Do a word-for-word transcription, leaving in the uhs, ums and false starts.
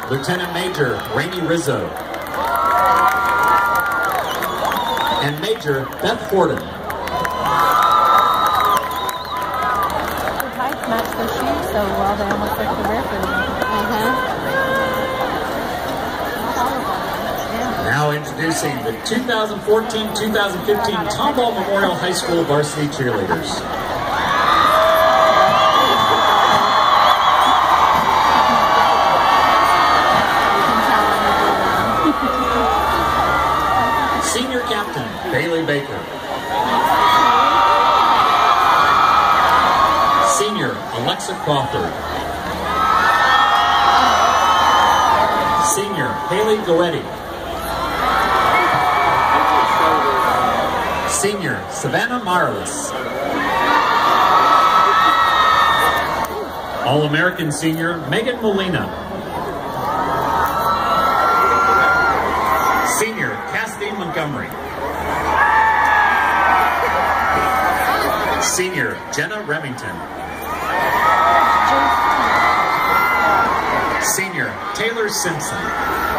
Lieutenant Major Rainey Rizzo. And Major Beth Horton. The tights match their shoes so well, they almost look the barefoot. Uh-huh. Now introducing the two thousand fourteen two thousand fifteen Tomball Memorial High School varsity cheerleaders. Senior Captain Bailey Baker. Senior Alexa Crawford. Senior Haley Goetti. Senior Savannah Marlis. All-American Senior Megan Molina. Senior Cassidy Montgomery. Senior Jenna Remington. Senior Taylor Simpson.